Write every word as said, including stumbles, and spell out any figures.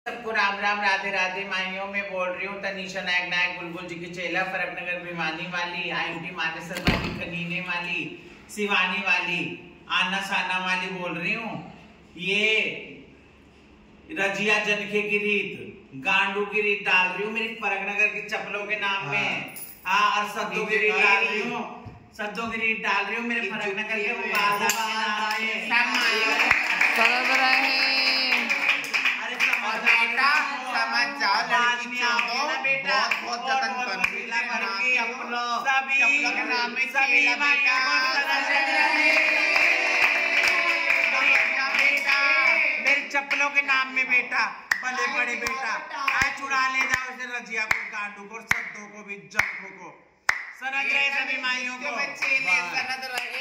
सबको राम राम राधे राधे माइयों में बोल रही हूँ तनीषा नायक नायक बुलबुल जी की चेला फरकनगर भिवानी वाली आईएमटी मानेसर वाली कनीने वाली सिवानी वाली आना साना वाली बोल रही हूँ। ये रजिया जनखे की रीत गांडू की रीत डाल रही हूँ मेरी फरकनगर की चप्पलों के नाम में। हाँ और सद्दों की रीत डाल रही हूँ सद्दों की रीत डाल रही हूँ मेरे फरकनगर के समझ जाओ लड़की बहुत बहुत जतन कर रही है सभी के नाम में चेला बेटा मेरे चप्पलों के नाम में बेटा बड़े बड़े बेटा आज चुरा ले जाओ उसे रजिया को गांडू को सद्दों को भी जंखों को सनक रहे सभी माइयों को।